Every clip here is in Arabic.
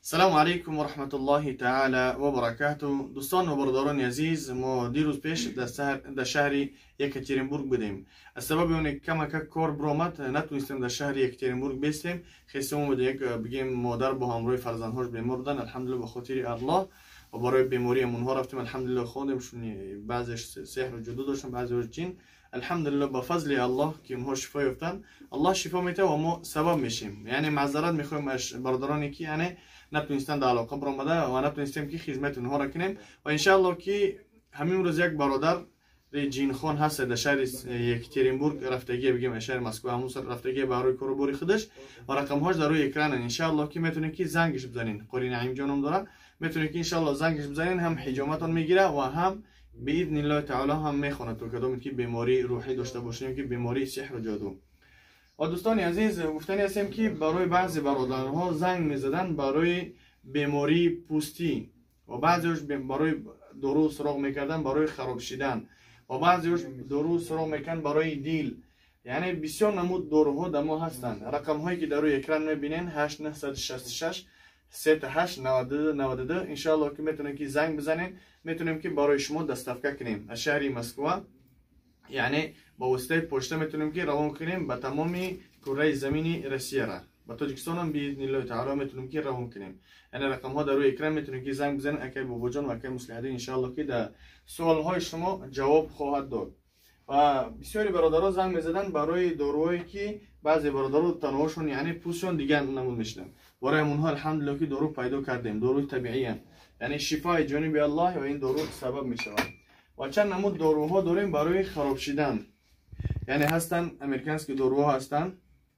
السلام عليكم ورحمة الله تعالى وبركاته. دوستان و برادران عزیز، ما دیروز پیش در شهر یکاترینبورگ بودیم. السبب اونه که کار برآمد نتونستیم در شهر یکاترینبورگ بیستیم. خواستیم بگیم مادر با همراه فرزندهاش بیمار بودن، الحمدلله به خاطر الله و برای بیماری اونها رفتیم. الحمدلله خودمشون بعضیش سحر و جادو داشتن، بعضیش جن. الحمدلله با فضل الله که اونها شفا یافتن، الله شفا میده و ما سبب میشیم. یعنی معذرت میخوایم از برادرانی که یعنی نتونستن در علاقه برآمده و نتونستیم که خدمت اونها را کنیم. و انشاءالله که همین روز یک برادر جین خان هست در شهر یکاترینبورگ رفتگی، بگیم شهر مسکو، همون سر رفتگی برای کاربری خودش و رقمهاش در روی اکران. انشاءالله که میتونین که زنگش بزنین. قری نعیم جانم داره، میتونین که انشاءالله زنگش بزنین، هم حجامتون میگیره و هم باذن الله تعالی هم میخونه تو کدوم که بیماری روحی داشته باشین، که بیماری سحر و جادو. و دوستان عزیز، گفتنی هستیم که برای بعضی برادرها زنگ میزدن برای بیماری پوستی و بعضیش برای دارو سراغ میکردن برای خراب شدن و بعضیش دارو سراغ میکردن برای دیل. یعنی بسیار نمود داروها در ما هستند. رقم هایی که در روی اکران میبینین 8966 38 92 انشاءالله که میتونین که زنگ بزنین، میتونیم که برای شما دستافکه کنیم از شهر مسکو. یعنی با واسطه پشته میتونیم که روان کنیم به تمامی کره زمینی روسیه را. با تاجیکستان هم باذن الله تعالی میتونیم که روان کنیم. یعنی رقم ها در روی اکران میتونیم که زنگ بزنید. اکی بابا جان و اکی مصلحی ان شاء الله که در سوال های شما جواب خواهد داد. و بسیاری برادرها زنگ میزدن برای داروهایی که بعضی برادرها تنهاشون یعنی پوستشون دیگه نمود میشدن. برای اونها الحمدلله که دارو پیدا کردیم، داروی طبیعی ان. یعنی شفای جانب الله و این دارو سبب میشه. و چند نمود داروها داریم برای خراب شدن. یعنی هستن امریکانسکی داروها هستن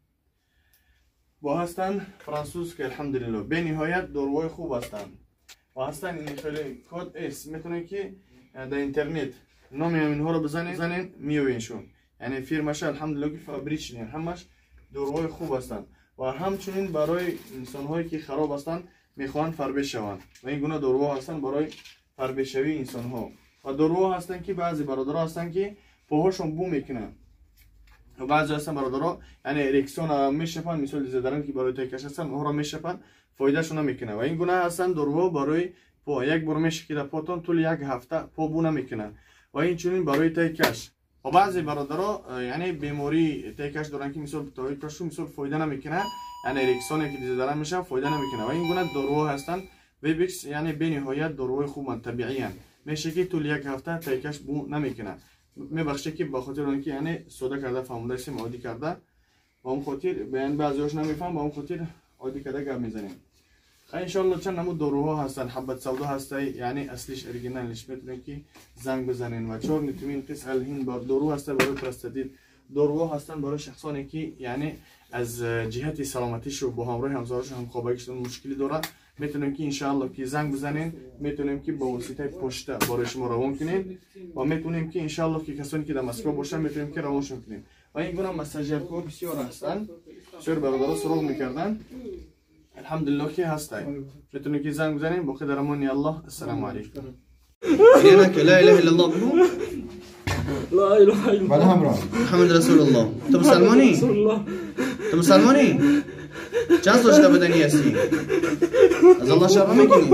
و هستن فرانسوز که الحمدلله به نهایت داروهای خوب هستن. و هستن این خیلی کد اس میتونن که در اینترنت نام اینها رو بزنین میوینشون. یعنی فیرمش الحمدلله که فابریچ نین همش داروهای خوب هستن. و همچنین برای انسان‌هایی که خراب هستن میخوان فربه شوند و این گونه داروها هستن برای فربه شوی انسان‌ها. و داروها هستن که بعضی برادرها هستن که پاهاشون بو میکنن و بعضی هستن برادرها یعنی اریکسون میشپن، مثل زدرن که برای تکش هستن اونها را میشپن، فایدهشون نمیکنه. و این گونه هستن داروها برای پا، یک بار میشکیده پاتون طول یک هفته پا بو نمیکنن و این چنین برای تکش. و بعضی برادرها یعنی بیماری تکش دارن که مثل تایکشون مثل فایده نمیکنه، یعنی اریکسون که زدرن میشن فایده نمیکنه. و این گونه داروها هستن ویبکس، یعنی به نهایت داروهای خوب طبیعی ان. میشه که طول یک هفته تکش بو نمیکنه. میبخشه که به خاطر اون که یعنی سودا کرده فهمیده سیم عادی کرده و اون خاطر بیان بعضیاش نمیفهم و اون خاطر عادی کرده گپ میزنیم. ان شاء الله چند نمود داروها هستن. حبت سودا هسته، یعنی اصلیش اورجینالش میتونین که زنگ بزنین. و 4 نیتومین قیس الهین بار دارو هسته برای پروستاتیت. داروها هستن برای شخصانی که یعنی از جهت سلامتیش و با همراه همسرش هم خوابگیشون مشکلی داره، میتونیم که انشاءالله که زنگ بزنین، میتونیم که با واسطه پشت برای شما روان کنیم و میتونیم که انشاءالله که کسانی که در مسکو باشن میتونیم که روانشون کنیم. و این گونه مساجر کو بسیار هستن، بسیار برادرها سراغ میکردن، الحمدلله که هستن. میتونیم که زنگ بزنین. با خیر امان الله. السلام علیکم. دينك لا اله الا الله بقول لا اله الا الله محمد رسول الله. تو مسلمانی؟ رسول الله. تو مسلمانی؟ چند سال بدنی هستی؟ از الله شرم میکنی؟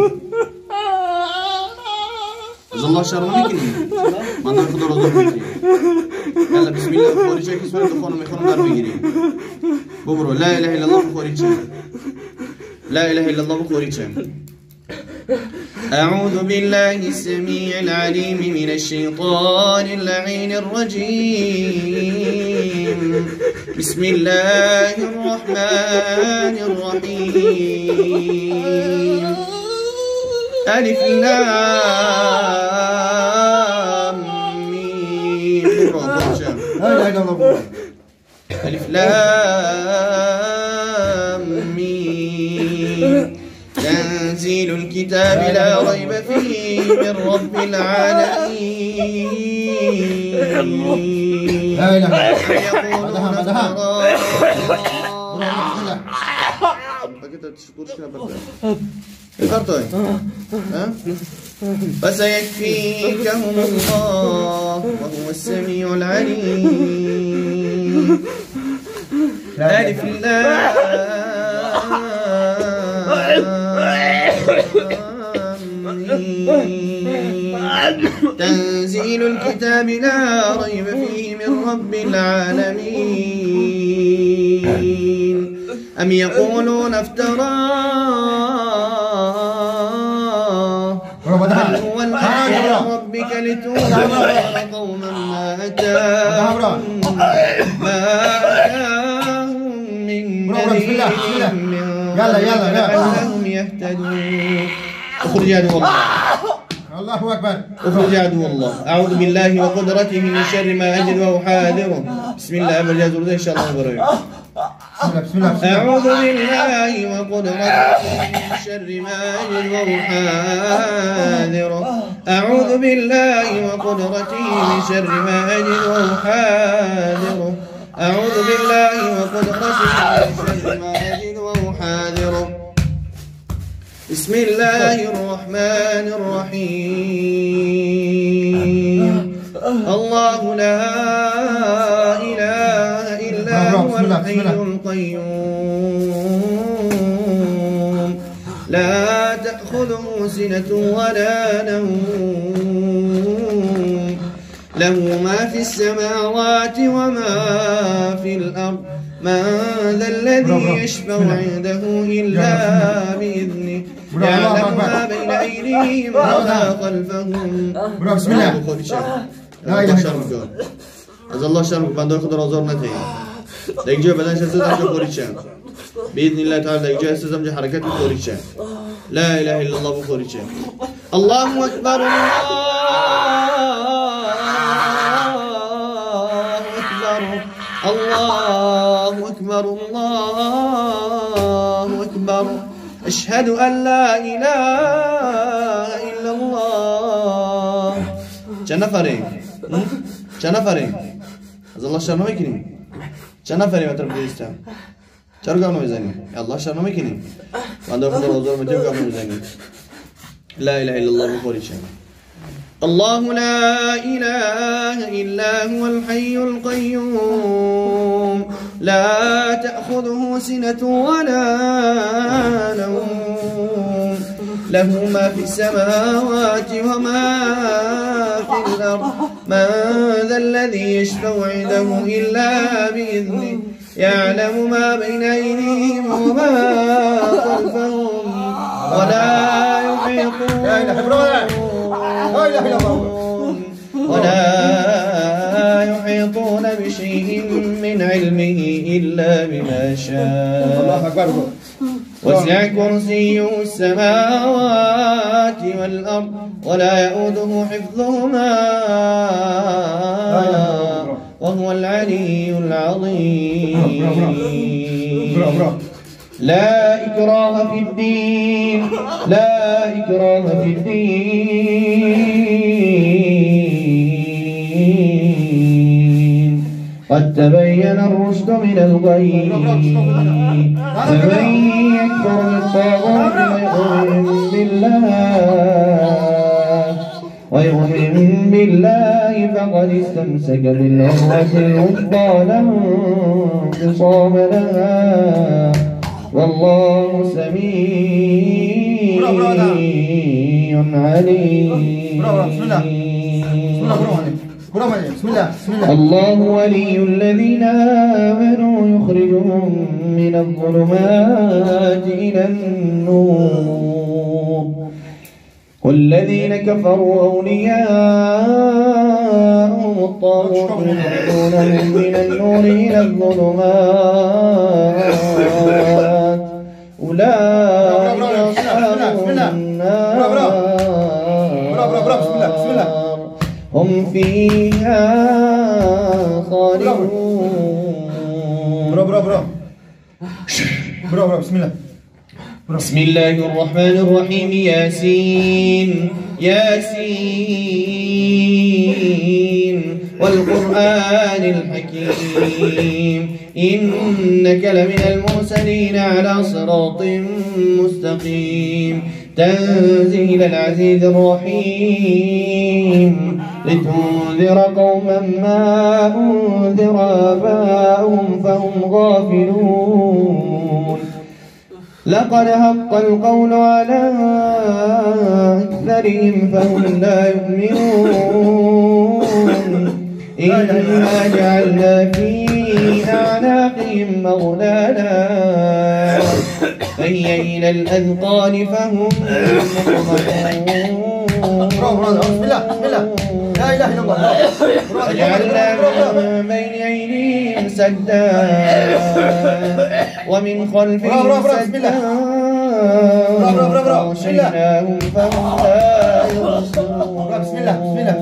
از الله شرم میکنی؟ من در خدا رو دور میکنی. یلا بسم الله خارجه که سوال دخانو میخونم در بگیریم. ببرو لا اله الا الله بخوریچه. لا اله الا الله بخوریچه. أعوذ بالله السميع العليم من الشيطان اللعين الرجيم. بسم الله الرحمن الرحيم. ألف لام ميم. ألف لام ميم. تنزيل الكتاب لا ريب فيه من رب العالمين. لا إله إلا الله. فسيكفيكهم الله وهو السميع العليم. ألف لام تنزيل الكتاب لا ريب فيه من رب العالمين أم يقولون افتراه بل هو الحق من ربك لتنذر قوما ما أتاهم من نذير من قبلك لعلهم يهتدون. اخرج يا عدو الله. الله أكبر. اخرج يا عدو الله. أعوذ بالله وقدرته من شر ما أجد وأحاذره. بسم الله أبرجاز إن شاء الله بريء. بسم الله. أعوذ بالله وقدرته من شر ما أجد وأحاذره. أعوذ بالله وقدرته من شر ما أجد وأحاذره. أعوذ بالله وقدرته من شر ما أجد وأحاذره. بسم الله الرحمن الرحيم. الله لا إله إلا هو الحي القيوم لا تأخذه سنة ولا نوم له ما في السماوات وما في الأرض من ذا الذي يشفع عنده إلا بإذنه يعلم ما بين أيديهم وما خلفهم. بسم الله. لا إله إلا الله. از الله شرم بنده خود را آزار ندهید. در یک جای بدنش هست همجا خورید شد. بإذن الله تعالی در یک جای هست همجا حرکت بخورید شد. لا إله إلا الله بخورید شد. الله أكبر. الله أكبر. الله أكبر. أشهد أن لا إله إلا الله. چند نفریم؟ چند نفریم؟ از الله شرم نمیکنیم؟ چند نفریم اتر بگیستم؟ چرا گام نمیزنیم؟ الله شرم نمیکنیم؟ بنده خدا را حضور میتیم گام نمیزنیم؟ لا إله إلا الله بخوری شد. الله لا إله إلا هو الحي القيوم لا تأخذه سنة ولا نوم له ما في السماوات وما في الأرض من ذا الذي يشفع عنده إلا بإذنه يعلم ما بين أيديهم وما خلفهم ولا يحيطون بشيء من علمه إلا بما شاء وسع كرسيه السماوات والأرض ولا يؤوده حفظهما وهو العلي العظيم. لا إكراه في الدين. لا إكراه في الدين قد تبين الرشد من الغي فمن يكفر بالطاغوت ويؤمن بالله فقد استمسك بالعروة الوثقى لا انفصام لها والله سميع عليم. الله ولي الذين آمنوا يخرجهم من الظلمات إلى النور والذين كفروا أولياءهم الطاغوت يخرجونهم من النور إلى الظلمات أولئك أصحاب النار هم فيها خالدون. بسم الله الرحمن الرحيم. ياسين ياسين والقرآن الحكيم إنك لمن المرسلين على صراط مستقيم تنزيل العزيز الرحيم لتنذر قوما ما أنذر آباؤهم فهم غافلون لقد حق القول على أكثرهم فهم لا يؤمنون إنا جعلنا في أعناقهم مغلالا فهي إلى الأذقان فهم مقمحون بسم الله بسم الله لا اله الا الله وجعلنا من بين أيديهم سدا ومن خلفهم سدا وغشيناهم فهم لا يبصرون بسم الله بسم الله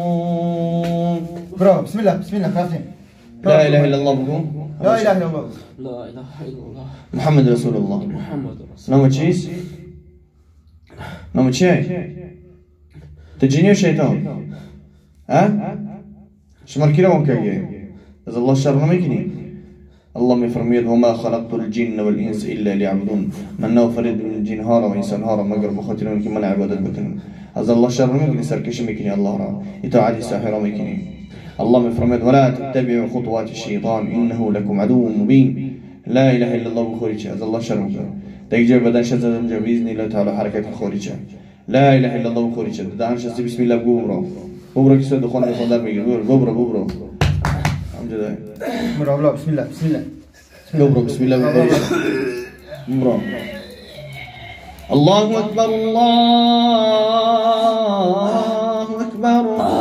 برافو بسم الله بسم الله خلاصين لا إله إلا الله بقوم لا اله الا الله لا إله إلا الله محمد رسول الله محمد رسول نوم تشيس نوم تشاي تجيني الشيطان ها شمر كده ممكن إذا الله شر ما يكني اللهم يفرمي وما خلقت الجن والإنس إلا ليعبدون من نو فريد من الجن هارا وإنسان هارا مقرب خاطرون كمان عبادة بكن إذا الله شر ما يكني سركش ميكني الله را يتعدي ساحر ما يكني اللهم يفرمي ولا تتبعوا خطوات الشيطان إنه لكم عدو مبين لا إله إلا الله بخوريش إذا الله شر ما يكني تيجي بدن شذا بإذن الله تعالى حركة الخوريش لا إله إلا الله بخوريش دعنا شذا بسم الله بقوم ببرا كيسو دخون دار بيجي ببرا الحمد لله برافو بسم الله بسم الله ببرا بسم الله ببرا الله أكبر الله أكبر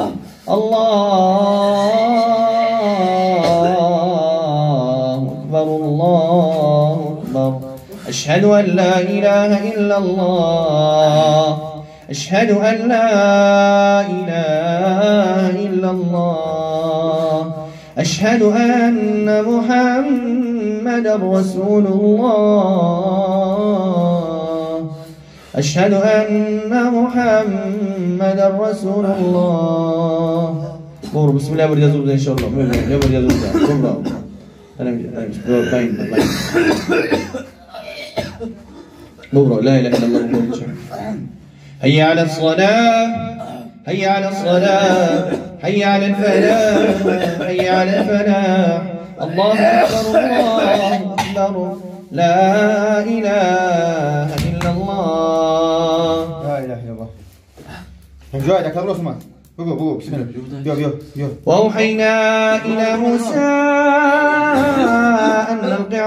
الله أكبر الله أكبر أشهد أن لا إله إلا الله أشهد أن لا إله إلا الله أشهد أن محمدا رسول الله أشهد أن محمدا رسول الله بسم الله برجع زوجة إن شاء الله برجع زوجة أنا باين بورا لا إله إلا الله هيا على الصلاة هيا على الصلاة هيا على الفلاح هيا على الفلاح الله أكبر الله أكبر لا إله إلا الله لا اله الا الله جاي لك ابو عثمان بقو بسم الله يو وأوحينا إلى موسى أن ألقي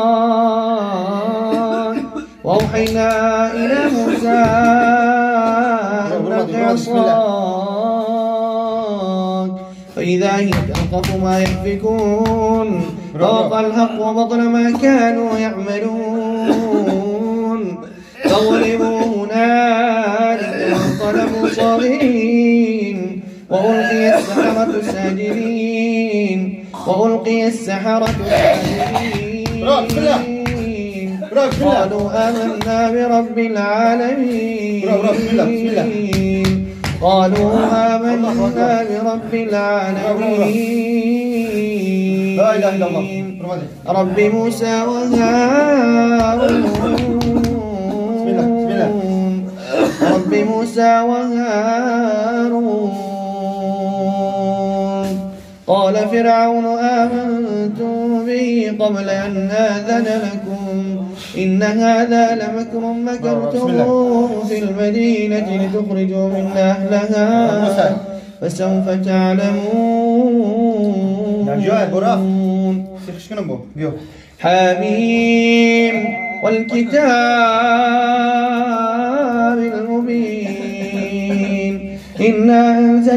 عصاك وأوحينا إلى موسى أن ألقي عصاك فإذا هي تلقف ما يأفكون فوقع الحق وبطل ما كانوا يعملون فغلبوا هنالك وانقلبوا صاغرين وألقي السحرة ساجدين وألقي السحرة ساجدين قالوا آمنا برب العالمين قالوا آمنا برب العالمين لا اله الا الله رب موسى وهارون بسم الله رب موسى وهارون قال فرعون آمنتم به قبل أن آذن لكم إن هذا لمكر مكرتموه في المدينة لتخرجوا منها أهلها فسوف تعلمون حميم والكتاب المبين إنا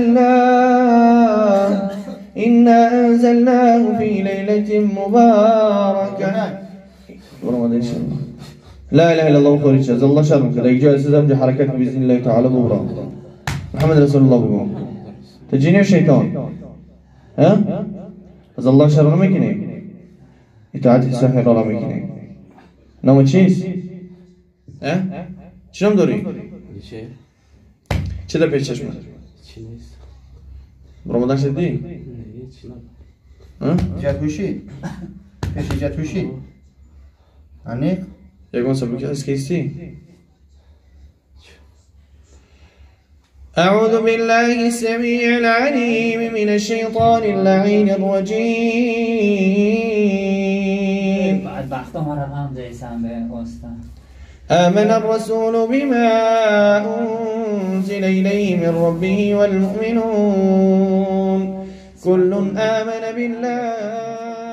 أنزلناه في ليلة مباركة لا إله إلا الله خير جزا الله شر كذا يجي أساسا حركات بإذن الله تعالى بورا محمد رسول الله بقول تجيني الشيطان ها جزا الله شر ما يكني إتعاد السحر ولا ما يكني نوم تشيس ها شنو دوري كذا بيش چشمه رمضان شدی جات هوشی پیش جات هوشی عنیق يقول سبك اسكيستي أعوذ بالله السميع العليم من الشيطان اللعين الرجيم بعد وقت ما رفهم دیسم به استاد آمن الرسول بما أنزل إليه من ربه والمؤمنون كل آمن بالله